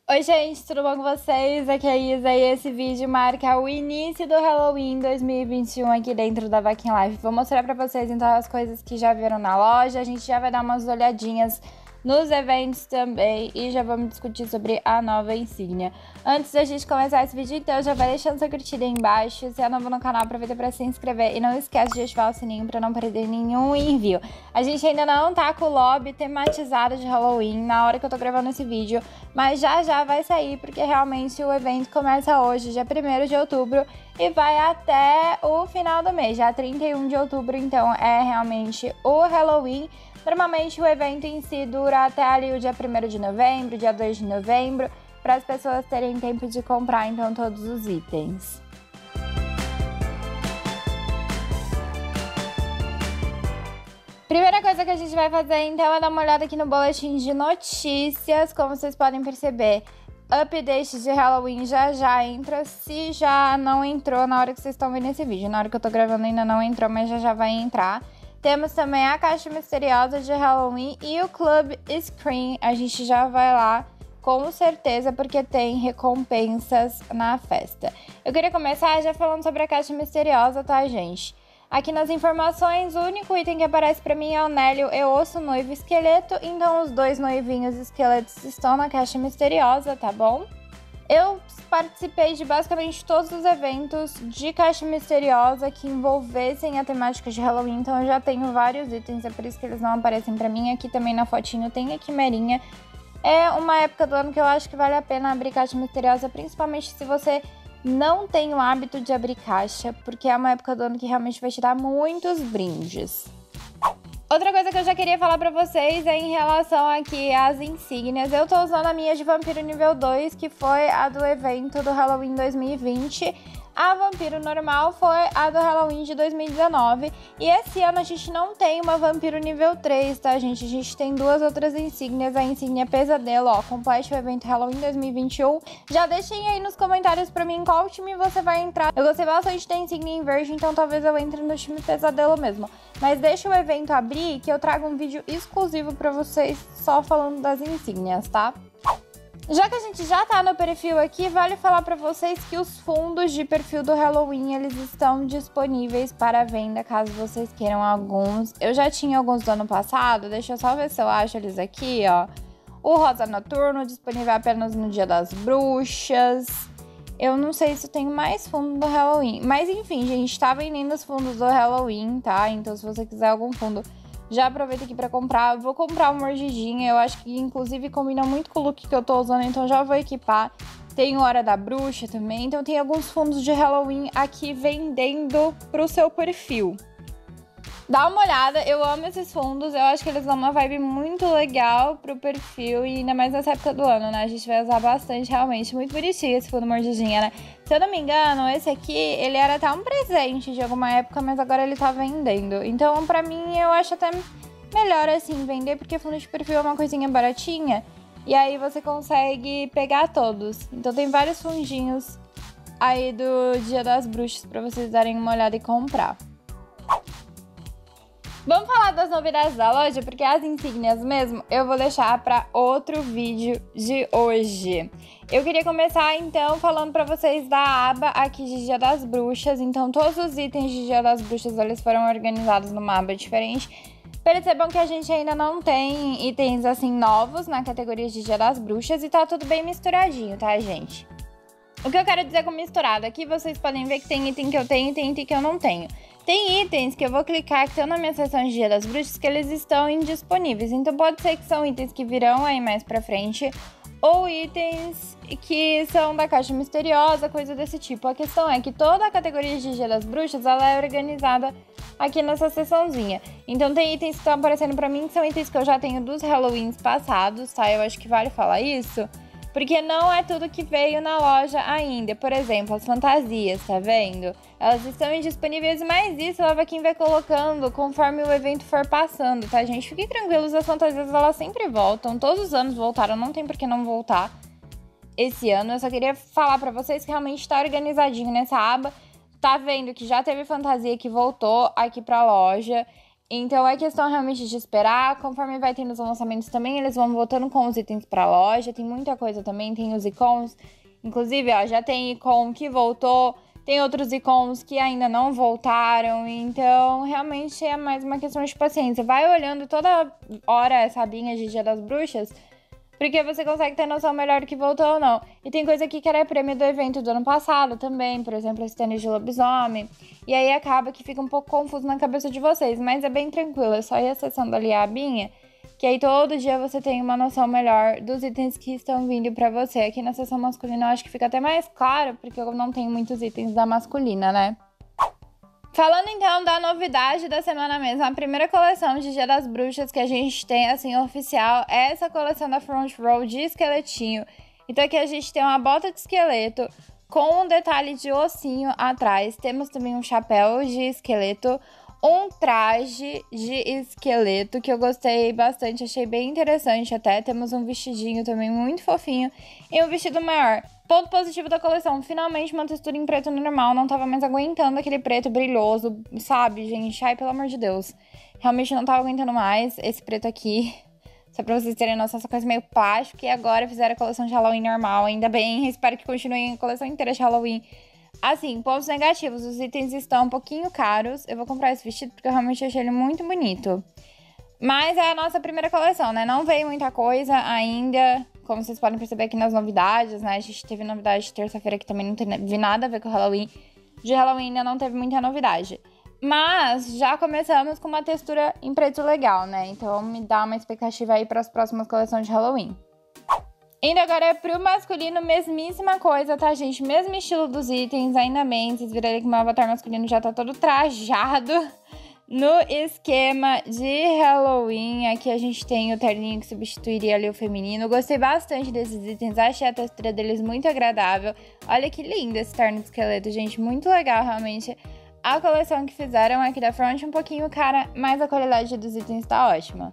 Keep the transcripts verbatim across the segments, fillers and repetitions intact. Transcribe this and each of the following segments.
Oi gente, tudo bom com vocês? Aqui é a Isa e esse vídeo marca o início do Halloween dois mil e vinte e um aqui dentro da Vaquinha Live. Vou mostrar pra vocês então as coisas que já viram na loja, a gente já vai dar umas olhadinhas nos eventos também e já vamos discutir sobre a nova insígnia. Antes da gente começar esse vídeo então, já vai deixando sua curtida aí embaixo, se é novo no canal aproveita pra se inscrever e não esquece de ativar o sininho pra não perder nenhum envio. A gente ainda não tá com o lobby tematizado de Halloween na hora que eu tô gravando esse vídeo, mas já já vai sair porque realmente o evento começa hoje, dia primeiro de outubro, e vai até o final do mês, já trinta e um de outubro, então é realmente o Halloween. Normalmente o evento em si dura até ali o dia primeiro de novembro, dia dois de novembro, para as pessoas terem tempo de comprar então todos os itens. Primeira coisa que a gente vai fazer então é dar uma olhada aqui no boletim de notícias. Como vocês podem perceber, update de Halloween já já entra, se já não entrou na hora que vocês estão vendo esse vídeo. Na hora que eu tô gravando ainda não entrou, mas já já vai entrar. Temos também a caixa misteriosa de Halloween e o Club Screen. A gente já vai lá com certeza porque tem recompensas na festa. Eu queria começar já falando sobre a caixa misteriosa, tá, gente? Aqui nas informações, o único item que aparece pra mim é o Nélio e Osso Noivo Esqueleto. Então os dois noivinhos esqueletos estão na caixa misteriosa, tá bom? Eu participei de basicamente todos os eventos de caixa misteriosa que envolvessem a temática de Halloween, então eu já tenho vários itens, é por isso que eles não aparecem pra mim. Aqui também na fotinho tem a quimerinha. É uma época do ano que eu acho que vale a pena abrir caixa misteriosa, principalmente se você não tem o hábito de abrir caixa, porque é uma época do ano que realmente vai te dar muitos brindes. Outra coisa que eu já queria falar pra vocês é em relação aqui às insígnias. Eu tô usando a minha de Vampiro nível dois, que foi a do evento do Halloween dois mil e vinte. A Vampiro normal foi a do Halloween de dois mil e dezenove. E esse ano a gente não tem uma Vampiro nível três, tá, gente? A gente tem duas outras insígnias. A insígnia Pesadelo, ó, complete o evento Halloween dois mil e vinte e um. Já deixem aí nos comentários pra mim qual time você vai entrar. Eu gostei bastante da insígnia em verde, então talvez eu entre no time Pesadelo mesmo. Mas deixa o evento abrir que eu trago um vídeo exclusivo pra vocês só falando das insígnias, tá? Já que a gente já tá no perfil aqui, vale falar pra vocês que os fundos de perfil do Halloween, eles estão disponíveis para venda, caso vocês queiram alguns. Eu já tinha alguns do ano passado, deixa eu só ver se eu acho eles aqui, ó. O Rosa Noturno, disponível apenas no Dia das Bruxas. Eu não sei se eu tenho mais fundo do Halloween, mas enfim, gente, tá vendendo os fundos do Halloween, tá? Então se você quiser algum fundo, já aproveita aqui pra comprar. Eu vou comprar uma mordidinha, eu acho que inclusive combina muito com o look que eu tô usando, então já vou equipar. Tem Hora da Bruxa também, então tem alguns fundos de Halloween aqui vendendo pro seu perfil. Dá uma olhada, eu amo esses fundos, eu acho que eles dão uma vibe muito legal pro perfil e ainda mais nessa época do ano, né? A gente vai usar bastante, realmente, muito bonitinho esse fundo mordidinha, né? Se eu não me engano, esse aqui, ele era até um presente de alguma época, mas agora ele tá vendendo. Então, pra mim, eu acho até melhor, assim, vender, porque fundo de perfil é uma coisinha baratinha e aí você consegue pegar todos. Então tem vários fundinhos aí do Dia das Bruxas pra vocês darem uma olhada e comprar. Vamos falar das novidades da loja, porque as insígnias mesmo eu vou deixar para outro vídeo de hoje. Eu queria começar então falando para vocês da aba aqui de Dia das Bruxas. Então todos os itens de Dia das Bruxas eles foram organizados numa aba diferente. Percebam que a gente ainda não tem itens assim novos na categoria de Dia das Bruxas e tá tudo bem misturadinho, tá, gente? O que eu quero dizer com misturado? Aqui vocês podem ver que tem item que eu tenho e tem item que eu não tenho. Tem itens que eu vou clicar que estão na minha seção de Dia das Bruxas que eles estão indisponíveis. Então pode ser que são itens que virão aí mais pra frente ou itens que são da caixa misteriosa, coisa desse tipo. A questão é que toda a categoria de Dia das Bruxas ela é organizada aqui nessa seçãozinha. Então tem itens que estão aparecendo pra mim que são itens que eu já tenho dos Halloweens passados, tá? Eu acho que vale falar isso. Porque não é tudo que veio na loja ainda. Por exemplo, as fantasias, tá vendo? Elas estão indisponíveis, mas isso a Vaquinha vai colocando conforme o evento for passando, tá, gente? Fiquem tranquilos, as fantasias elas sempre voltam. Todos os anos voltaram, não tem por que não voltar esse ano. Eu só queria falar pra vocês que realmente tá organizadinho nessa aba. Tá vendo que já teve fantasia que voltou aqui pra loja. Então é questão realmente de esperar. Conforme vai tendo os lançamentos também, eles vão voltando com os itens pra loja. Tem muita coisa também, tem os icons. Inclusive, ó, já tem icon que voltou, tem outros icons que ainda não voltaram. Então, realmente é mais uma questão de paciência. Vai olhando toda hora essa abinha de Dia das Bruxas, porque você consegue ter noção melhor do que voltou ou não. E tem coisa aqui que era prêmio do evento do ano passado também, por exemplo, esse tênis de lobisomem. E aí acaba que fica um pouco confuso na cabeça de vocês, mas é bem tranquilo, é só ir acessando ali a abinha, que aí todo dia você tem uma noção melhor dos itens que estão vindo pra você. Aqui na seção masculina eu acho que fica até mais claro, porque eu não tenho muitos itens da masculina, né? Falando então da novidade da semana mesmo, a primeira coleção de Dia das Bruxas que a gente tem, assim, oficial, é essa coleção da Front Row de esqueletinho. Então aqui a gente tem uma bota de esqueleto com um detalhe de ossinho atrás. Temos também um chapéu de esqueleto, um traje de esqueleto que eu gostei bastante, achei bem interessante até. Temos um vestidinho também muito fofinho e um vestido maior. Ponto positivo da coleção, finalmente uma textura em preto normal, não tava mais aguentando aquele preto brilhoso, sabe, gente? Ai, pelo amor de Deus. Realmente não tava aguentando mais esse preto aqui. Só pra vocês terem noção, essa coisa meio plástico. E agora fizeram a coleção de Halloween normal, ainda bem. Espero que continuem a coleção inteira de Halloween. Assim, pontos negativos, os itens estão um pouquinho caros. Eu vou comprar esse vestido porque eu realmente achei ele muito bonito. Mas é a nossa primeira coleção, né? Não veio muita coisa ainda, como vocês podem perceber aqui nas novidades, né? A gente teve novidade de terça-feira que também não teve nada a ver com o Halloween. De Halloween ainda não teve muita novidade. Mas já começamos com uma textura em preto legal, né? Então me dá uma expectativa aí para as próximas coleções de Halloween. Indo agora pro masculino, mesmíssima coisa, tá, gente? Mesmo estilo dos itens, ainda bem. Vocês viram ali que o meu avatar masculino já tá todo trajado no esquema de Halloween. Aqui a gente tem o terninho que substituiria ali o feminino. Gostei bastante desses itens, achei a textura deles muito agradável. Olha que lindo esse terno de esqueleto, gente, muito legal realmente. A coleção que fizeram aqui da Front um pouquinho cara, mas a qualidade dos itens tá ótima.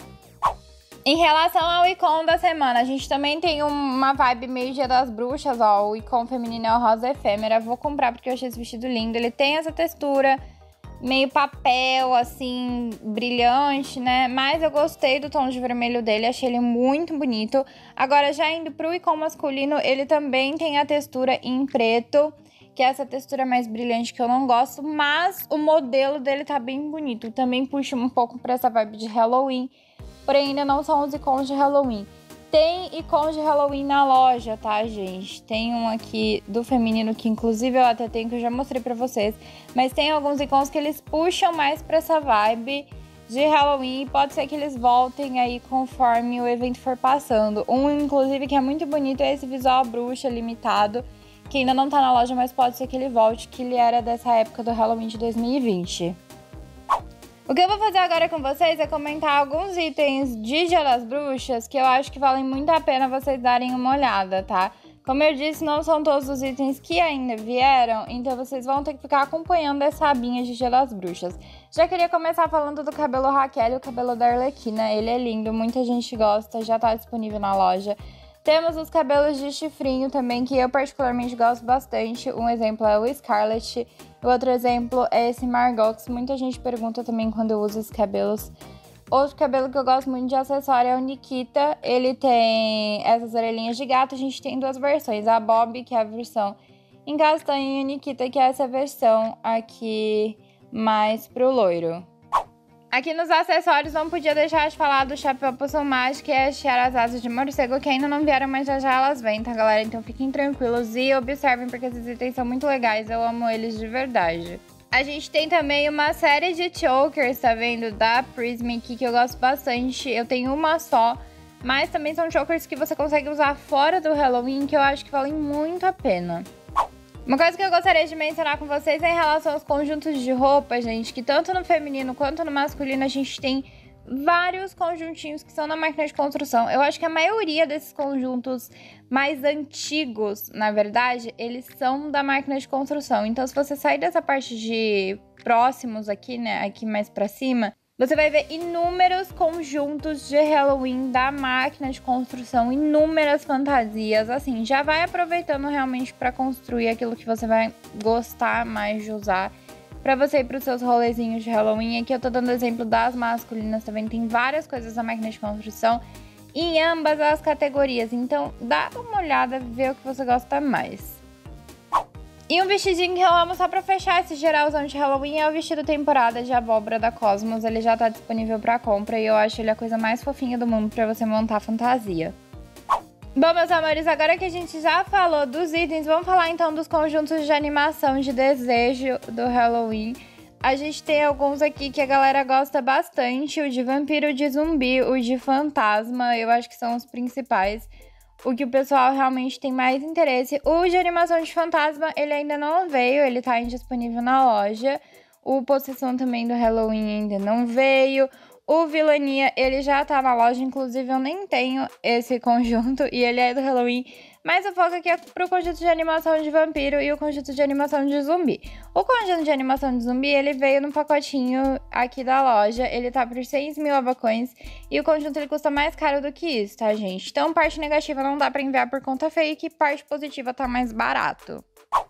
Em relação ao icon da semana, a gente também tem uma vibe meio Dia das Bruxas, ó. O icon feminino é o rosa efêmera. Vou comprar porque eu achei esse vestido lindo. Ele tem essa textura meio papel, assim, brilhante, né? Mas eu gostei do tom de vermelho dele, achei ele muito bonito. Agora, já indo pro icon masculino, ele também tem a textura em preto, que é essa textura mais brilhante que eu não gosto, mas o modelo dele tá bem bonito. Também puxa um pouco pra essa vibe de Halloween, porém ainda não são os icons de Halloween. Tem icons de Halloween na loja, tá, gente? Tem um aqui do feminino que, inclusive, eu até tenho, que eu já mostrei pra vocês. Mas tem alguns icons que eles puxam mais pra essa vibe de Halloween. E pode ser que eles voltem aí conforme o evento for passando. Um, inclusive, que é muito bonito é esse visual bruxa limitado, que ainda não tá na loja, mas pode ser que ele volte, que ele era dessa época do Halloween de dois mil e vinte. O que eu vou fazer agora com vocês é comentar alguns itens de Dia das Bruxas que eu acho que valem muito a pena vocês darem uma olhada, tá? Como eu disse, não são todos os itens que ainda vieram, então vocês vão ter que ficar acompanhando essa abinha de Dia das Bruxas. Já queria começar falando do cabelo Raquel e o cabelo da Arlequina. Ele é lindo, muita gente gosta, já tá disponível na loja. Temos os cabelos de chifrinho também, que eu particularmente gosto bastante. Um exemplo é o Scarlet, o outro exemplo é esse Margot, que muita gente pergunta também quando eu uso esses cabelos. Outro cabelo que eu gosto muito de acessório é o Nikita. Ele tem essas orelhinhas de gato. A gente tem duas versões, a Bob, que é a versão em castanho, e o Nikita, que é essa versão aqui mais pro loiro. Aqui nos acessórios não podia deixar de falar do chapéu poção mágico e as tiaras asas de morcego, que ainda não vieram, mas já já elas vêm, tá, galera? Então fiquem tranquilos e observem, porque esses itens são muito legais, eu amo eles de verdade. A gente tem também uma série de chokers, tá vendo? Da Prismic, que eu gosto bastante. Eu tenho uma só, mas também são chokers que você consegue usar fora do Halloween, que eu acho que valem muito a pena. Uma coisa que eu gostaria de mencionar com vocês é em relação aos conjuntos de roupa, gente, que tanto no feminino quanto no masculino a gente tem vários conjuntinhos que são na máquina de construção. Eu acho que a maioria desses conjuntos mais antigos, na verdade, eles são da máquina de construção. Então, se você sair dessa parte de próximos aqui, né, aqui mais pra cima, você vai ver inúmeros conjuntos de Halloween da máquina de construção, inúmeras fantasias. Assim, já vai aproveitando realmente para construir aquilo que você vai gostar mais de usar. pra você ir pros seus rolezinhos de Halloween. Aqui eu tô dando exemplo das masculinas também, tem várias coisas na máquina de construção em ambas as categorias, então dá uma olhada, vê o que você gosta mais. E um vestidinho que eu amo só pra fechar esse geralzão de Halloween é o vestido temporada de abóbora da Cosmos. Ele já tá disponível pra compra e eu acho ele a coisa mais fofinha do mundo pra você montar fantasia. Bom, meus amores, agora que a gente já falou dos itens, vamos falar então dos conjuntos de animação de desejo do Halloween. A gente tem alguns aqui que a galera gosta bastante, o de vampiro, o de zumbi, o de fantasma, eu acho que são os principais. O que o pessoal realmente tem mais interesse. O de animação de fantasma, ele ainda não veio, ele tá indisponível na loja. O Possessão também do Halloween ainda não veio. O Vilania, ele já tá na loja, inclusive eu nem tenho esse conjunto e ele é do Halloween. Mas o foco aqui é pro conjunto de animação de vampiro e o conjunto de animação de zumbi. O conjunto de animação de zumbi, ele veio no pacotinho aqui da loja, ele tá por seis mil abacões e o conjunto ele custa mais caro do que isso, tá, gente? Então, parte negativa não dá pra enviar por conta fake, parte positiva tá mais barato.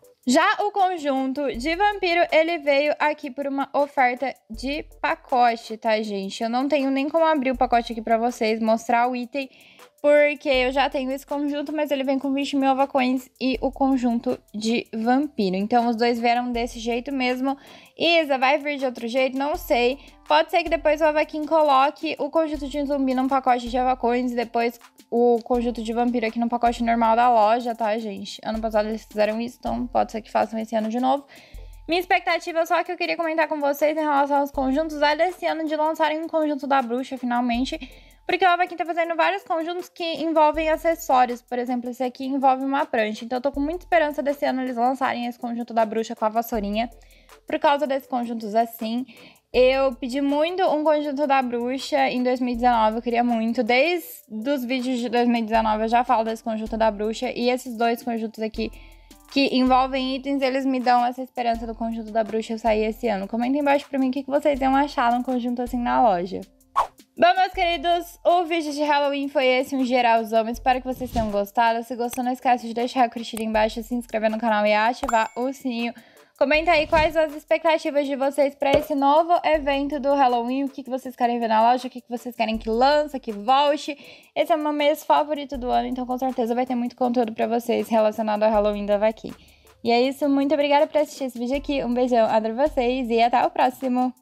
Já o conjunto de vampiro, ele veio aqui por uma oferta de pacote, tá, gente? Eu não tenho nem como abrir o pacote aqui pra vocês, mostrar o item, porque eu já tenho esse conjunto, mas ele vem com vinte mil avacões e o conjunto de vampiro. Então, os dois vieram desse jeito mesmo. Isa, vai vir de outro jeito? Não sei. Pode ser que depois o Avaquim coloque o conjunto de zumbi num pacote de avacões e depois o conjunto de vampiro aqui no pacote normal da loja, tá, gente? Ano passado eles fizeram isso, então pode ser que façam esse ano de novo. Minha expectativa só que eu queria comentar com vocês em relação aos conjuntos é desse ano de lançarem um conjunto da bruxa, finalmente. Porque o Avaquim tá fazendo vários conjuntos que envolvem acessórios. Por exemplo, esse aqui envolve uma prancha. Então eu tô com muita esperança desse ano eles lançarem esse conjunto da bruxa com a vassourinha. Por causa desses conjuntos assim. Eu pedi muito um conjunto da bruxa em dois mil e dezenove, eu queria muito. Desde os vídeos de dois mil e dezenove eu já falo desse conjunto da bruxa. E esses dois conjuntos aqui que envolvem itens, eles me dão essa esperança do conjunto da bruxa sair esse ano. Comenta embaixo pra mim o que vocês iam achar num conjunto assim na loja. Bom, meus queridos, o vídeo de Halloween foi esse, um geralzão. Espero que vocês tenham gostado. Se gostou, não esquece de deixar a curtida embaixo, se inscrever no canal e ativar o sininho. Comenta aí quais as expectativas de vocês para esse novo evento do Halloween. O que, que vocês querem ver na loja, o que, que vocês querem que lance, que volte. Esse é o meu mês favorito do ano, então com certeza vai ter muito conteúdo para vocês relacionado ao Halloween do Avaquim. E é isso, muito obrigada por assistir esse vídeo aqui. Um beijão, adoro vocês e até o próximo!